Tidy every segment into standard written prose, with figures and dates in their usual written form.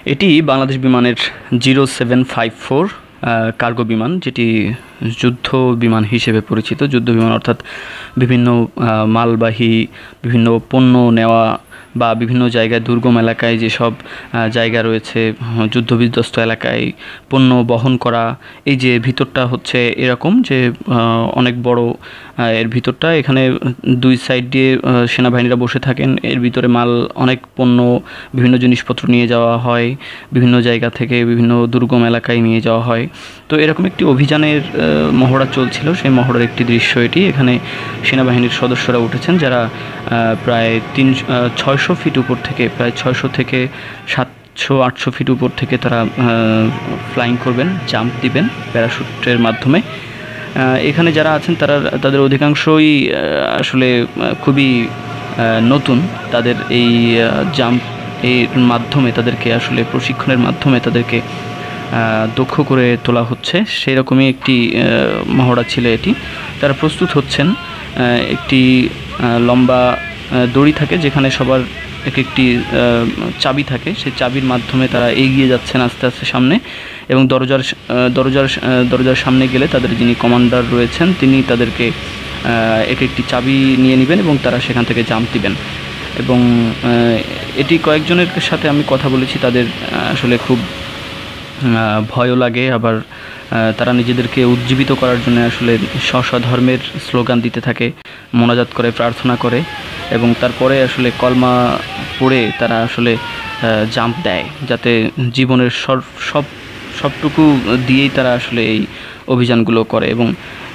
এটি বাংলাদেশ বিমানের 0754 কার্গো বিমান, যেটি যুদ্ধ বিমান হিসেবে পরিচিত। যুদ্ধ বিমান অর্থাৎ বিভিন্ন মালবাহী বিভিন্ন পণ্য নেওয়া বা বিভিন্ন জায়গায় দুর্গম এলাকায় যেসব জায়গা রয়েছে, যুদ্ধবিধ্বস্ত এলাকায় পণ্য বহন করা। এই যে ভিতরটা হচ্ছে এরকম যে অনেক বড়, এর ভিতরটা এখানে দুই সাইড দিয়ে সেনাবাহিনীরা বসে থাকেন। এর ভিতরে মাল অনেক পণ্য, বিভিন্ন জিনিসপত্র নিয়ে যাওয়া হয়, বিভিন্ন জায়গা থেকে বিভিন্ন দুর্গম এলাকায় নিয়ে যাওয়া হয়। তো এরকম একটি অভিযানের মহড়া চলছিল, সেই মহড়ার একটি দৃশ্য এটি। এখানে সেনাবাহিনীর সদস্যরা উঠেছেন, যারা প্রায় 600 ফিট উপর থেকে, প্রায় 600 থেকে 700-800 ফিট উপর থেকে তারা ফ্লাইং করবেন, জাম্প দিবেন প্যারাশুটের মাধ্যমে। এখানে যারা আছেন তাদের অধিকাংশই আসলে খুবই নতুন। তাদের এই জাম্প এর মাধ্যমে তাদেরকে আসলে প্রশিক্ষণের মাধ্যমে তাদেরকে দক্ষ করে তোলা হচ্ছে। সেই রকমই একটি মহড়া ছিল এটি। তারা প্রস্তুত হচ্ছেন। একটি লম্বা দড়ি থাকে যেখানে সবার একটি চাবি থাকে, সেই চাবির মাধ্যমে তারা এগিয়ে যাচ্ছেন আস্তে আস্তে সামনে। এবং দরজার সামনে গেলে তাদের যিনি কমান্ডার রয়েছেন তিনি তাদেরকে একটি চাবি নিয়ে নেবেন এবং তারা সেখান থেকে জাম্প দিবেন। এবং এটি কয়েকজনের সাথে আমি কথা বলেছি, তাদের আসলে খুব ভয়ও লাগে, আবার তারা নিজেদেরকে উজ্জীবিত করার জন্য আসলে ধর্মের স্লোগান দিতে থাকে, মোনাজাত করে, প্রার্থনা করে, এবং তারপরে আসলে কলমা পড়ে তারা আসলে জাম্প দেয়, যাতে জীবনের সবটুকু দিয়েই তারা আসলে এই অভিযানগুলো করে। এবং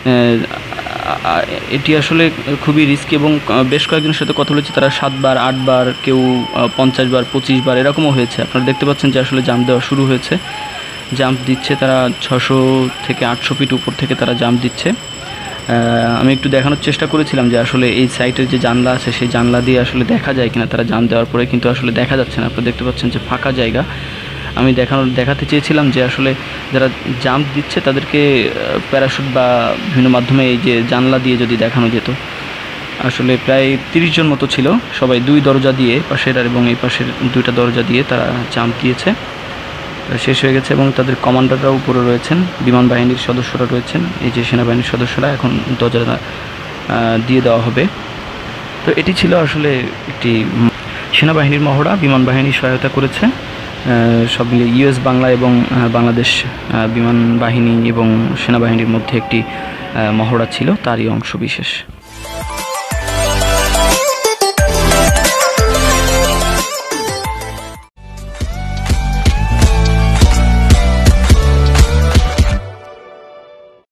এটি আসলে খুবই রিস্কি। এবং বেশ কয়েকজনের সাথে কথা বলেছি, তারা 7 বার 8 বার, কেউ 50 বার 25 বার এরকমও হয়েছে। আপনারা দেখতে পাচ্ছেন যে আসলে জাম্প দেওয়া শুরু হয়েছে, জাম্প দিচ্ছে তারা 600 থেকে 800 ফিট উপর থেকে তারা জাম্প দিচ্ছে। আমি একটু দেখানোর চেষ্টা করেছিলাম যে আসলে এই সাইটের যে জানলা আছে সেই জানলা দিয়ে আসলে দেখা যায় কিনা তারা জাম্প দেওয়ার পরে, কিন্তু আসলে দেখা যাচ্ছে না। আপনারা দেখতে পাচ্ছেন যে ফাঁকা জায়গা। আমি দেখাতে চেয়েছিলাম যে আসলে যারা জাম্প দিচ্ছে তাদেরকে প্যারাশুট বা বিভিন্ন মাধ্যমে এই যে জানলা দিয়ে যদি দেখানো যেত। আসলে প্রায় 30 জন মতো ছিল, সবাই 2 দরজা দিয়ে, পাশের এবং এই পাশের 2টা দরজা দিয়ে তারা জাম্প দিয়েছে। শেষ হয়ে গেছে এবং তাদের কমান্ডাররাও উপরে রয়েছেন, বিমান বাহিনীর সদস্যরা রয়েছেন। এই যে সেনাবাহিনীর সদস্যরা, এখন দরজা দিয়ে দেওয়া হবে। তো এটি ছিল আসলে একটি সেনাবাহিনীর মহড়া। বিমান বাহিনী সহায়তা করেছে, সব মিলে ইউএস বাংলা এবং বাংলাদেশ বিমান বাহিনী এবং সেনাবাহিনীর মধ্যে একটি মহড়া ছিল, তারই অংশ বিশেষ।